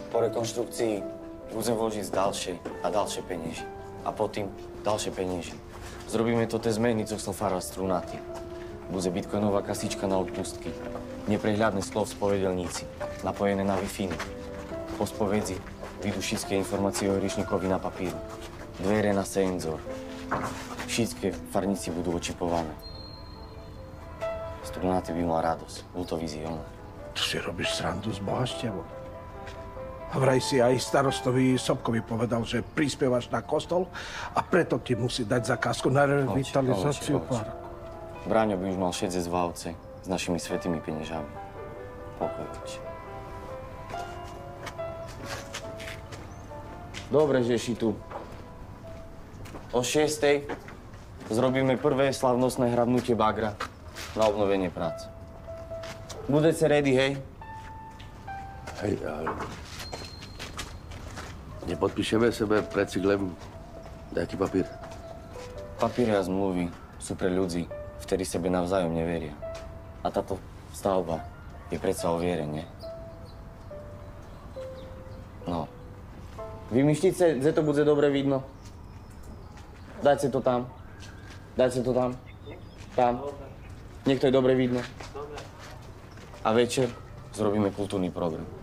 Po rekonštrukcii budeme vložiť z ďalšej a ďalšie peniaze. A potom ďalšie peniaze. Zrobíme to tie zmeny, co som faral strunaty. Bude bitcoinová kasička na odpustky. Neprehľadné slov v spovedelníci. Napojené na Wi-Fi. Po spovedzi vyjdú všetky informácie o hriešníkovi na papíru. Dvere na senzor. Všetky farníci budú očipované. Strunaty by mal radosť. Bol to vizión. Tu si robíš srandu s Bohaštevom. A vraj si aj starostovi Sobkovi povedal, že prispievaš na kostol a preto ti musí dať zakázku na revitalizáciu parku. Bráňo by už mal šedze z Valce s našimi svätými peniežami. Pokoj. Dobre, že si tu. O 6:00 zrobíme prvé slavnostné hrabnutie bagra na obnovenie prác. Budete ready, hej? Hej, ale... Nepodpíšeme sebe pred cyklem nejaký papír? Papíry a zmluvy sú pre ľudí, ktorí sebe navzájom neveria. A táto stavba je predsa o viere, nie? No. Vymyšľte, že to bude dobre vidno. Dajte to tam. Dajte to tam. Tam. Nech to je dobre vidno. A večer zrobíme kultúrny program.